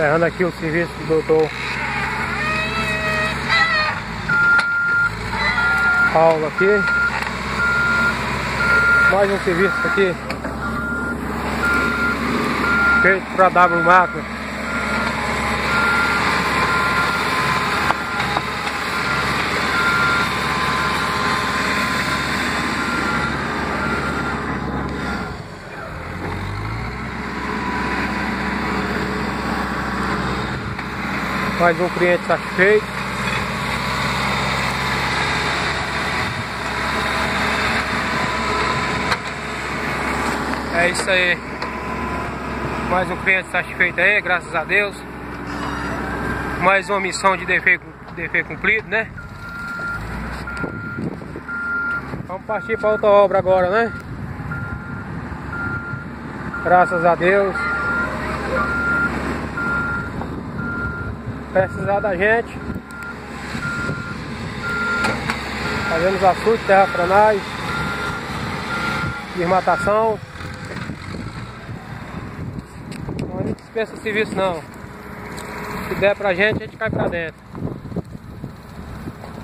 Encerrando aqui o serviço do doutor Paulo aqui. Mais um serviço aqui feito para W Máquina. Mais um cliente satisfeito. É isso aí. Mais um cliente satisfeito aí, graças a Deus. Mais uma missão de dever cumprido, né? Vamos partir para outra obra agora, né? Graças a Deus. Precisar da gente, fazemos açude, terraplanagem, desmatação. Não dispensa serviço não. Se der pra gente, a gente cai pra dentro.